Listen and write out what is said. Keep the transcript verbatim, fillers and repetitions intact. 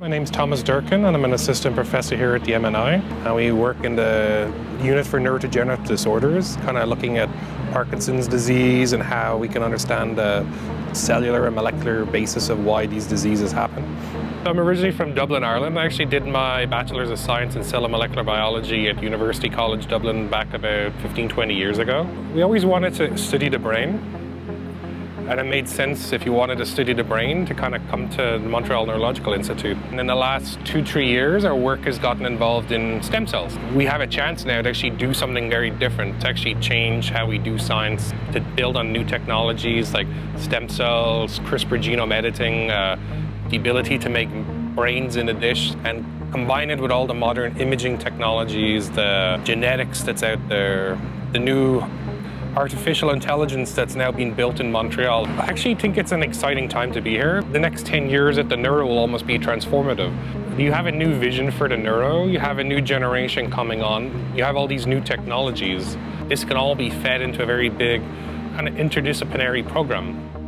My name's Thomas Durcan and I'm an assistant professor here at the M N I. And we work in the unit for neurodegenerative disorders, kind of looking at Parkinson's disease and how we can understand the cellular and molecular basis of why these diseases happen. I'm originally from Dublin, Ireland. I actually did my Bachelor's of Science in Cell and Molecular Biology at University College Dublin back about fifteen, twenty years ago. We always wanted to study the brain. And it made sense, if you wanted to study the brain, to kind of come to the Montreal Neurological Institute. And in the last two, three years, our work has gotten involved in stem cells. We have a chance now to actually do something very different, to actually change how we do science, to build on new technologies like stem cells, CRISPR genome editing, uh, the ability to make brains in a dish, and combine it with all the modern imaging technologies, the genetics that's out there, the new artificial intelligence that's now being built in Montreal. I actually think it's an exciting time to be here. The next ten years at the Neuro will almost be transformative. You have a new vision for the Neuro, you have a new generation coming on, you have all these new technologies. This can all be fed into a very big kind of interdisciplinary program.